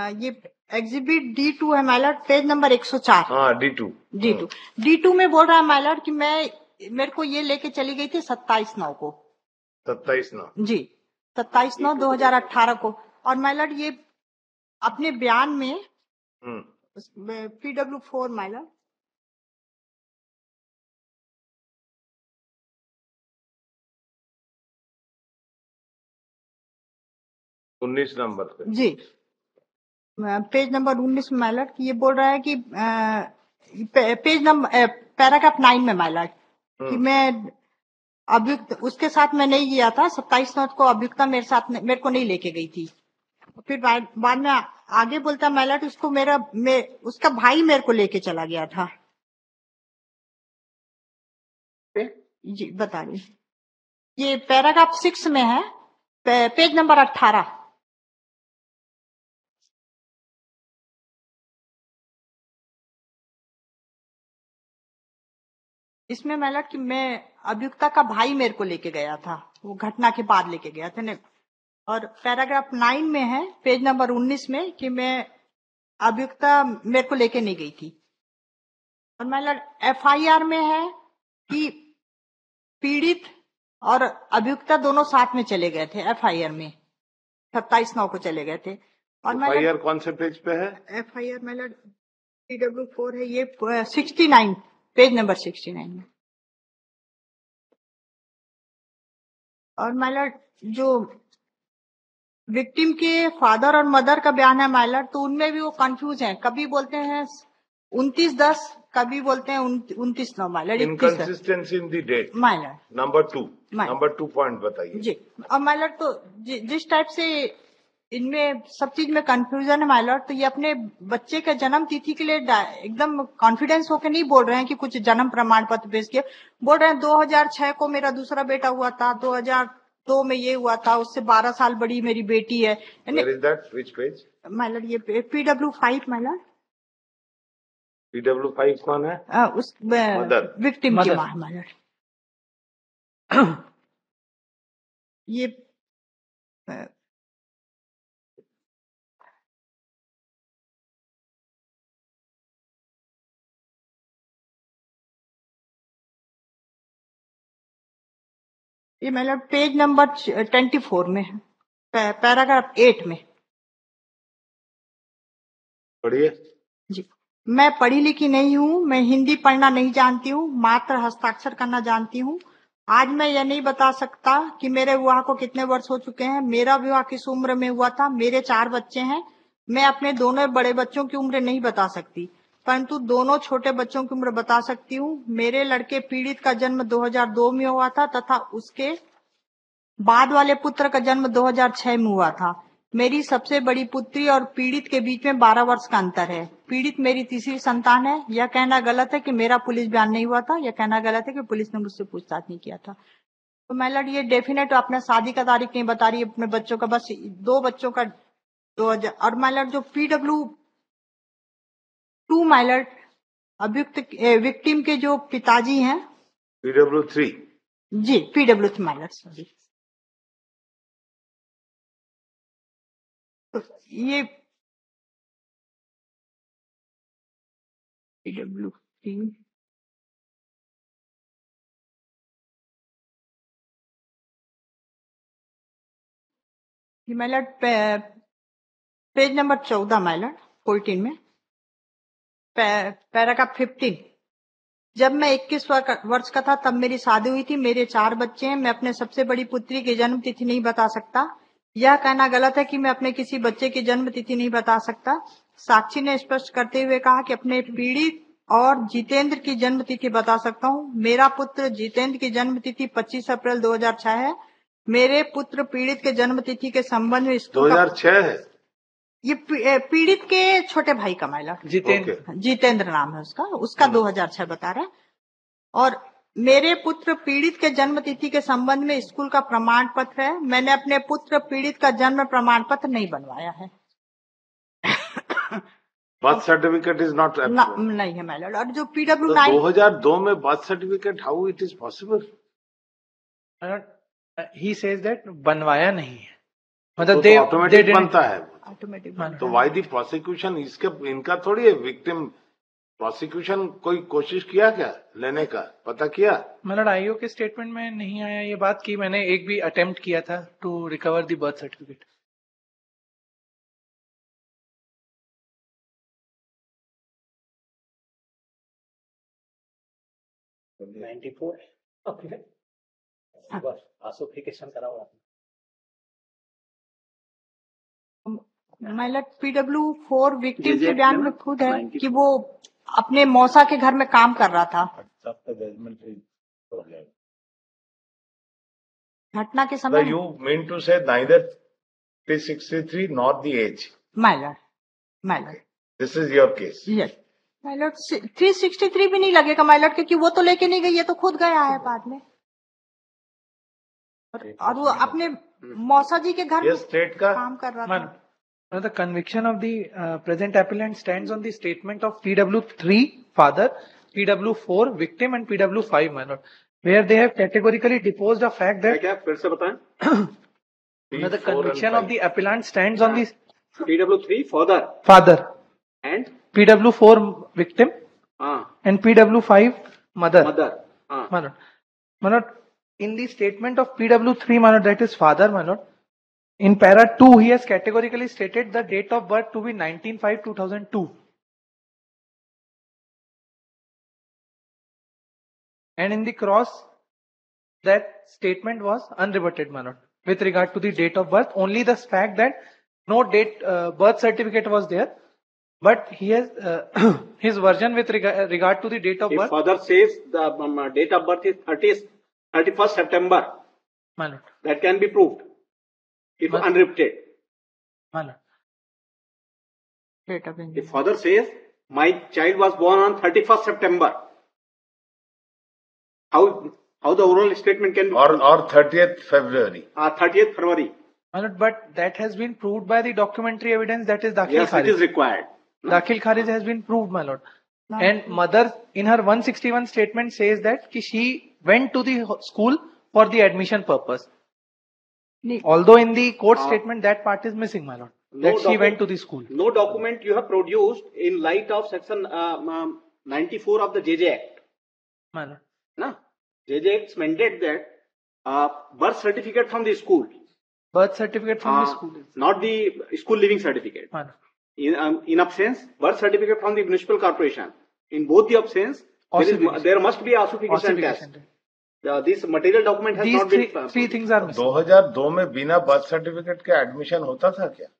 ये exhibit D2 है Mylar, page number 104। हाँ D2 D2 में बोल रहा है माइलर कि मेरे को ये लेके चली गई थी 27/9 को। 27/9 जी, 27/9/2018 को। और माइलर ये अपने बयान में PW4 माइलर 19 नंबर पे जी, पेज नंबर 19 में माइलर ये बोल रहा है कि पेज नंबर पैराग्राफ 9 में माइलर कि मैं अभियुक्त उसके साथ मैं नहीं गया था। 27/9 को अभियुक्ता मेरे को नहीं लेके गई थी। फिर बाद में आगे बोलता माइलर उसको उसका भाई मेरे को लेके चला गया था। जी बता रही, ये पैराग्राफ 6 में है, पेज नंबर 18। इसमें माइलर कि मैं अभियुक्ता का भाई मेरे को लेके गया था, वो घटना के बाद लेके गया था। और पैराग्राफ 9 में है, पेज नंबर 19 में कि मैं अभियुक्ता मेरे को लेके नहीं गई थी। और माइलर FIR में है कि पीड़ित और अभियुक्ता दोनों साथ में चले गए थे। FIR में 27/9 को चले गए थे। और FIR कौन से पेज पे है? FIR माइलर PW4 है, ये 69, पेज नंबर 69 में। और माइलर जो विक्टिम के फादर और मदर का बयान है माइलर, तो उनमें भी वो कंफ्यूज है। कभी बोलते हैं 29/10, कभी बोलते हैं 29/9 my lord. Inconsistency in the date my lord. Number 2 point बताइए जी। और माइलर तो जिस टाइप से इनमें सब चीज में कंफ्यूजन है माइलर, तो ये अपने बच्चे के जन्म तिथि के लिए एकदम कॉन्फिडेंस होकर नहीं बोल रहे हैं कि कुछ जन्म प्रमाण पत्र पेश किए। बोल रहे हैं 2006 को मेरा दूसरा बेटा हुआ था, 2002 में ये हुआ था, उससे 12 साल बड़ी मेरी बेटी है। Where is that? Which page? My lord ये PW5 माइलर। PW5 कौन है? उस विक्टिम की मां माइलर। ये माइलर पेज नंबर 24 में है, पैराग्राफ 8 में। पढ़िए। जी। मैं पढ़ी लिखी नहीं हूँ, मैं हिंदी पढ़ना नहीं जानती हूँ, मात्र हस्ताक्षर करना जानती हूँ। आज मैं यह नहीं बता सकता कि मेरे विवाह को कितने वर्ष हो चुके हैं, मेरा विवाह किस उम्र में हुआ था, मेरे 4 बच्चे हैं। मैं अपने दोनों बड़े बच्चों की उम्र नहीं बता सकती, परंतु दोनों छोटे बच्चों की उम्र बता सकती हूँ। मेरे लड़के पीड़ित का जन्म 2002 में हुआ था तथा उसके बाद वाले पुत्र का जन्म 2006 में हुआ था। मेरी सबसे बड़ी पुत्री और पीड़ित के बीच में 12 वर्ष का अंतर है। पीड़ित मेरी तीसरी संतान है। यह कहना गलत है कि मेरा पुलिस बयान नहीं हुआ था, यह कहना गलत है कि पुलिस ने मुझसे पूछताछ नहीं किया था। तो माइलर ये डेफिनेट अपने शादी का तारीख नहीं बता रही, अपने बच्चों का, बस 2 बच्चों का 2000। और माइलर जो PW2 माइलर अभियुक्त विक्टिम के जो पिताजी हैं, PW3 जी PW3 माइलर सॉरी। तो ये PW3 Mylar page number 14 Mylar 14 में पैराग्राफ 15। जब मैं 21 वर्ष का था तब मेरी शादी हुई थी, मेरे 4 बच्चे हैं। मैं अपने सबसे बड़ी पुत्री की जन्म तिथि नहीं बता सकता। यह कहना गलत है कि मैं अपने किसी बच्चे की जन्म तिथि नहीं बता सकता। साक्षी ने स्पष्ट करते हुए कहा कि अपने पीड़ित और जितेंद्र की जन्म तिथि बता सकता हूँ। मेरा पुत्र जितेंद्र की जन्म तिथि 25 अप्रैल 2006 है। मेरे पुत्र पीड़ित के जन्म तिथि के संबंध में 2006 है। ये पीड़ित के छोटे भाई का माइलर जितेंद्र नाम है उसका 2006 बता रहे हैं। और मेरे पुत्र पीड़ित के जन्म तिथि के संबंध में स्कूल का प्रमाण पत्र है। मैंने अपने पुत्र पीड़ित का जन्म प्रमाण पत्र नहीं बनवाया है। बर्थ सर्टिफिकेट इज नॉट नहीं है माइलर। और जो PW9 2002 में birth certificate, how it is possible? He says that बनवाया नहीं है, मतलब ऑटोमेटिक बनता है। ऑटोमेटिक। तो वाई दी प्रोसिक्यूशन, इनका थोड़ी है विक्टिम। प्रोसिक्यूशन कोई कोशिश किया क्या लेने का, पता किया? मतलब आईओ के स्टेटमेंट में नहीं आया ये बात कि मैंने एक भी अटेम्प्ट किया था to recover the birth certificate. My lord PW4 victim के बयान में खुद है कि वो अपने मौसा के घर में काम कर रहा था घटना के समय। You mean to say neither 363 not the age. My lord this is your case. Yes my lord 363 भी नहीं लगेगा माइलट, क्योंकि वो तो लेके नहीं गई, ये तो खुद गया है बाद में। और वो अपने मौसा जी के घर में स्टेट का काम कर रहा था। The conviction of the present appellant stands on the statement of PW3 father, PW4 victim and PW5 minor, where they have categorically deposed a fact that क्या फिर से बताएं? the conviction of the appellant stands on the PW3 father and PW4 victim and PW5 mother. Manor, in the statement of PW3 manor, that is father manor, in para 2 he has categorically stated the date of birth to be 19/5/2002, and in the cross that statement was unrebutted manor with regard to the date of birth. Only the fact that no date birth certificate was there, but he has his version with regard to the date of if birth. father says the date of birth is 31st September, manor, that can be proved if unrepeated. If father says my child was born on 31st September, how the oral statement can be or 30th February. 30th February. But that has been proved by the documentary evidence, that is Dakhil Yes, Kharij. it is required. Dakhil Kharij has been proved, my lord. And mother in her 161 statement says that she went to the school for the admission purpose. Although in the court statement that part is missing, my lord. That she went to the school. No document you have produced in light of section 94 of the JJ Act. My lord. No? JJ Act mandated that birth certificate from the school. Birth certificate from the school. Not the school living certificate. My lord. In absence, birth certificate from the municipal corporation. In both the absence, there must be a ossification test. This material document has not been. These three things are missing. 2002 में बिना birth certificate के admission होता था क्या?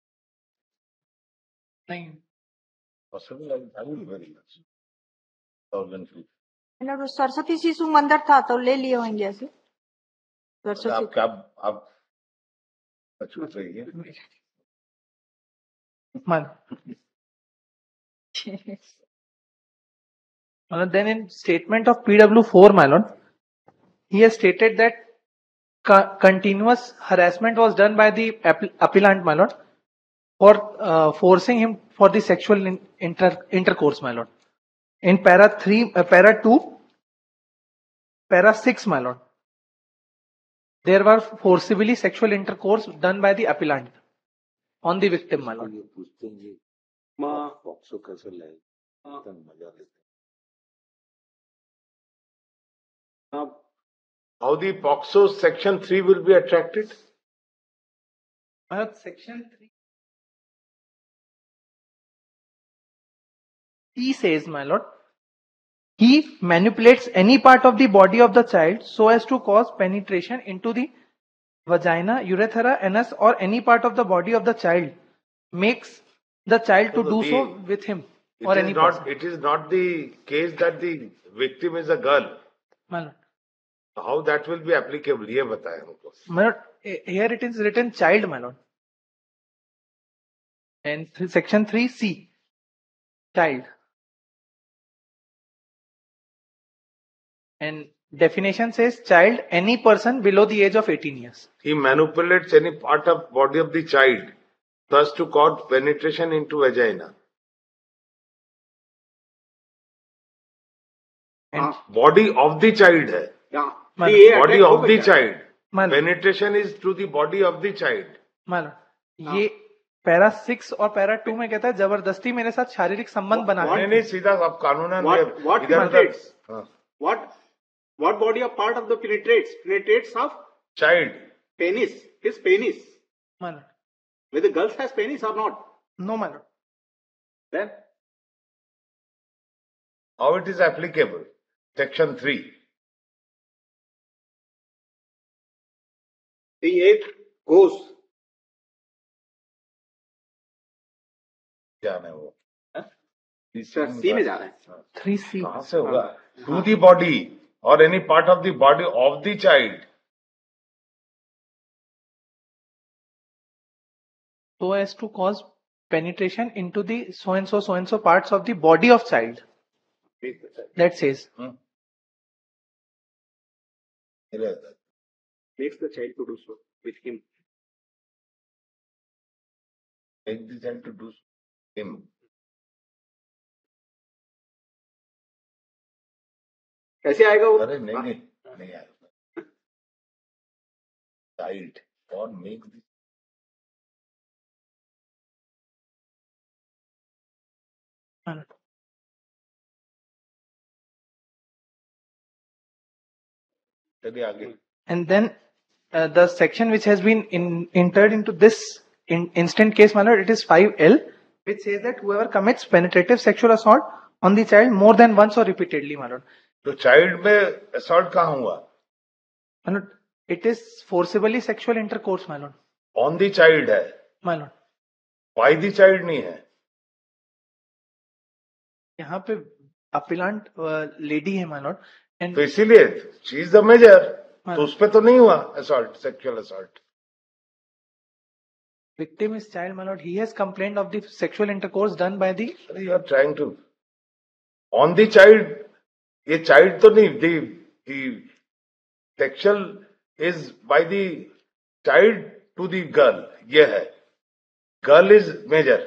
नहीं। Possible very much. 2003 Saraswati Shishu मंदिर था तो ले लिए होंगे ऐसे। सरस्वती आप छूट रही है। Then in statement of PW4, my lord, he has stated that continuous harassment was done by the appellant, my lord, for forcing him for the sexual intercourse, my lord. In para 2, para 6, my lord, there were forcibly sexual intercourse done by the appellant on the victim, my lord. How the POXO section 3 will be attracted? Section 3. He says, my lord, he manipulates any part of the body of the child so as to cause penetration into the vagina, urethra, anus, or any part of the body of the child, makes the child to do so with him or any person. It is not the case that the victim is a girl. My lord. How that will be applicable? ये बताएं हमको. My lord, here it is written child, my lord. And section 3C, child. And definition says child, any person below the age of 18 years. He manipulates any part of body of the child, thus to cause penetration into vagina. And body of the child hai. Yeah. Body of the child. Penetration is to the body of the child. My lord, para 6 और para 2 में कहता है जबरदस्ती मेरे साथ शारीरिक संबंध बना नहीं है। नहीं, सीधा अब कानूनन What इधर उधर। penetrates? हाँ, What body of part of the penetrates? Penetrates of child. penis. His penis. My lord. Whether girls has penis or not. No, my lord. Then How it is applicable? Section 3. the egg goes. जाना है वो sir सी में जा रहे हैं। 3C. कहाँ से होगा? To the body or any part of the body of the child. So as to cause penetration into the so and so parts of the body of child. That says. Makes the child to do so with him. Make the child to do so him. कैसे आएगा वो? अरे नहीं नहीं नहीं आएगा। Child or make the चलिए आगे। And then the section which has been entered into this instant case, my lord, it is 5L, which says that whoever commits penetrative sexual assault on the child more than once or repeatedly, my lord. तो child में assault कहाँ हुआ? My lord, it is forcibly sexual intercourse, my lord. On the child है, My lord. By the child नहीं है। यहाँ पे appellant lady है, my lord. And तो इसीलिए शी इज द मेजर, हाँ। तो उस पे तो नहीं हुआ assault, sexual assault. victim is child, my lord. He has complained of the sexual intercourse done by the. You are trying to on the child, ये चाइल्ड तो नहीं, the sexual is by the child to the girl, ये है, girl is major.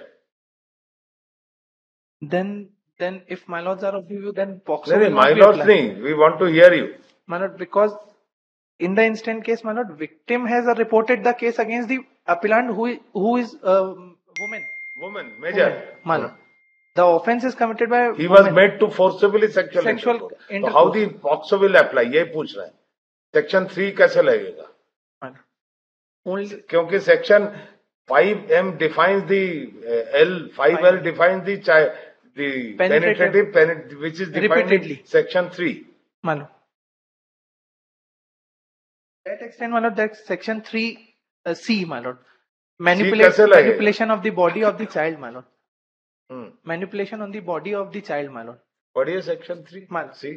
Then if my lords are of the view, then POCSO नहीं will नहीं, not my be lords applied. नहीं, we want to hear you. My lord, because in the instant case, my lord, victim has reported the case against the appellant who is woman. Women major, My lord, the offense is committed by he was woman. made to forcibly sexual Sexual intercourse. तो intercourse. How the POCSO will apply, ये पूछ रहे हैं। Section 3 कैसे लगेगा? My lord. Only क्योंकि section 5M defines the L5L defines the penetrative which is defined Repeatedly. in section 3. my lord. That extent, my lord, that section 3C, my lord. कैसे लगेगा? Manipulation of the body of the child, my lord. Hmm, Manipulation on the body of the child, my lord. पढ़िए section 3 मान। सी।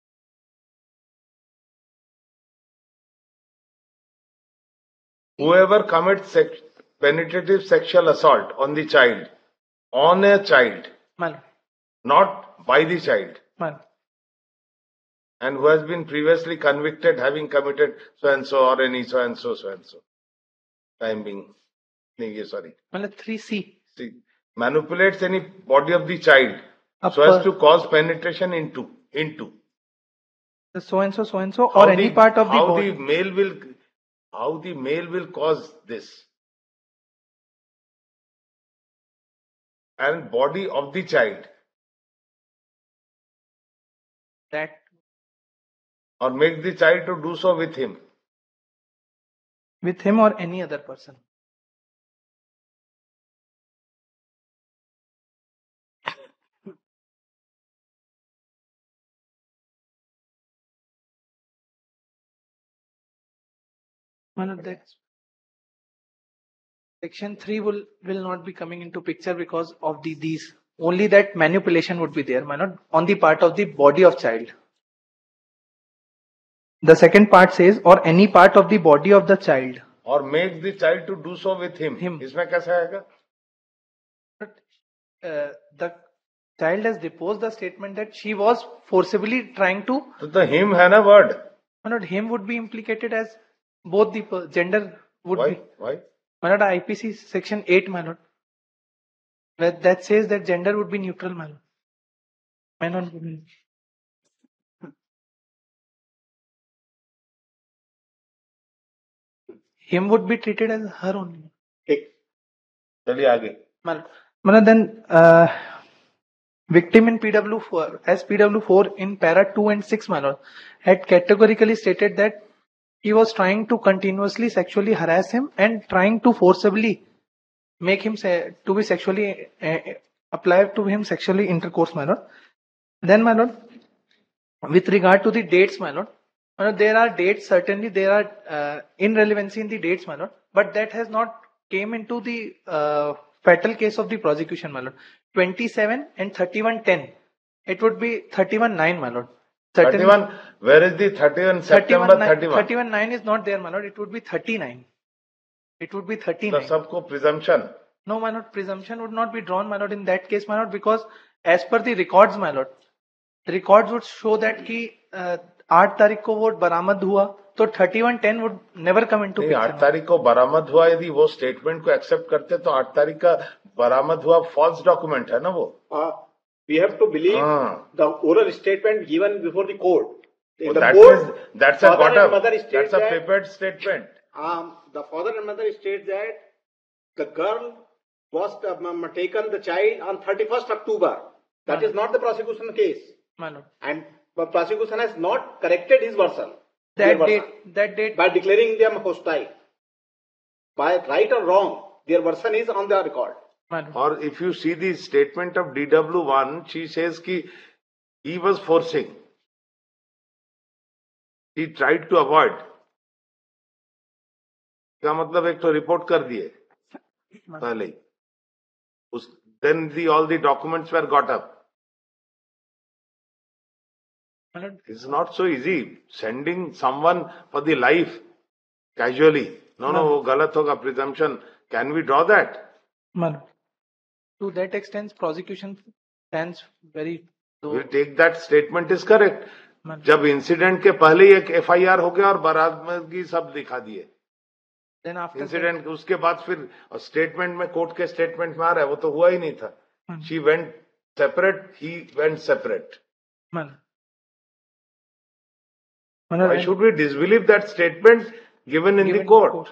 Whoever commits penetrative sexual assault on the child, on a child, My lord. not by the child, My lord. and who has been previously convicted having committed so and so or any so and so. Time being, sorry. My lord, 3C. See, manipulates any body of the child Up, so as to cause penetration into the so and so or any part of the how body. how the male will cause this, and body of the child, That or make the child to do so with him. with him or any other person. My lord, that's section 3 will not be coming into picture because of these. Only that manipulation would be there, my lord, on the part of the body of child. The second part says, or any part of the body of the child. Or make the child to do so with him. इसमें कैसे आएगा? The child has deposed the statement that she was forcibly trying to. तो him है ना word. My lord, him would be implicated as both the gender would Why? be. Why? My lord, IPC section 8, my lord. That says that gender would be neutral, my lord. Man on woman. Him would be treated as her only. ठीक चलिए आगे. Manoj, then victim in PW4 as PW4 in para 2 and 6 Manoj had categorically stated that he was trying to continuously sexually harass him and trying to forcibly make him to be sexually apply to him sexually intercourse, my lord. Then, my lord, with regard to the dates, my lord, there are dates, certainly there are irrelevancy in the dates, my lord, but that has not came into the fatal case of the prosecution, my lord. 27 and 3110. It would be 31-9, my lord. 31, where is the 31 September 31? 31-9 is not there, my lord. It would be 39. It would be 39. तो सबको presumption. No, my lord, presumption would not be drawn, my lord, in that case, my lord, because as per the records, my lord, the records would show that कि 8 तारीख को वो बरामद हुआ, तो 3110 would never come into picture. 8 तारीख को बरामद हुआ, यदि वो स्टेटमेंट को एक्सेप्ट करते तो 8 तारीख का बरामद हुआ फॉल्स डॉक्यूमेंट है ना वो. We have to believe the oral statement given before the court. In the that court, is, that's a got up. That's a that, papered statement. The father and mother state that the girl was taken the child on 31st October. That is not the prosecution case. And the prosecution has not corrected his version. That date by declaring them hostile. By right or wrong, their version is on the record. Or if you see the statement of DW1, she says कि he was forcing. He tried to avoid. क्या मतलब एक तो report कर दिए पहले ही. Then all the documents were got up. It's not so easy sending someone for the life casually. No, वो गलत होगा. Presumption. Can we draw that? To that extent, prosecution stands very low. We take that statement is correct. जब incident के पहले ही एक FIR हो गया और बरामदगी सब दिखा दिए. इंसिडेंट उसके बाद फिर स्टेटमेंट में कोर्ट के स्टेटमेंट में आ रहा है, वो तो हुआ ही नहीं था. She went separate, he went separate. Why should we disbelieve that statement given in the court?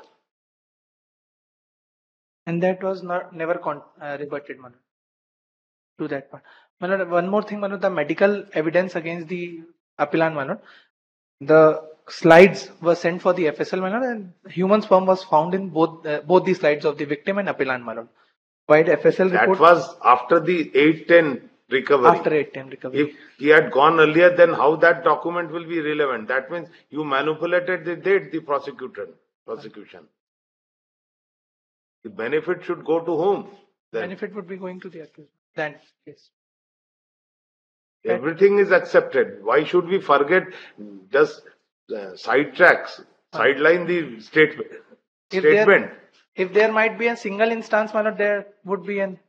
And that was never rebutted, Manu. To that part. Manu, one more thing, Manu, the medical evidence against the appellant, Manu. The slides were sent for the FSL, Manu, and human sperm was found in both the slides of the victim and appellant, Manu. While FSL report... That was after the 810 recovery. After 810 recovery. If he had gone earlier, then how that document will be relevant? That means you manipulated the date, the prosecution. The benefit should go to whom? Then? Benefit would be going to the accused. Then, yes. Everything is accepted. Why should we forget, just sideline the statement? If there might be a single instance, Manu, there would be an...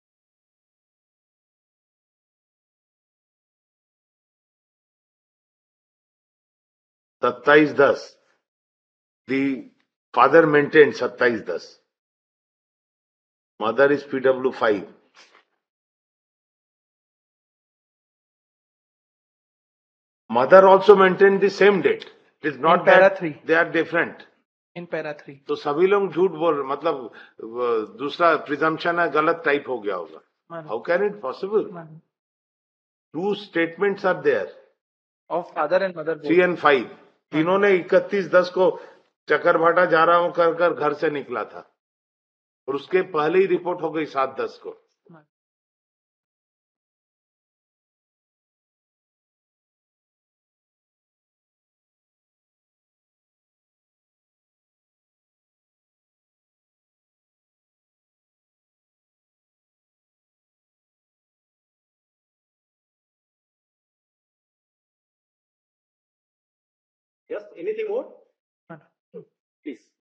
Sattais das. The father maintained Sattais das. Mother is PW5. Mother also maintained the same date. It is not that they are different. In para 3. तो सभी लोग झूठ बोल रहे, मतलब दूसरा presumption है, गलत टाइप हो गया होगा. How can it possible? Two statements are there. Of father and mother. 3 and 5. तीनों ने 31-10 को चक्करभाटा जा रहा हूं कर घर से निकला था, और उसके पहले ही रिपोर्ट हो गई 7-10 को. Yes, anything more? Please.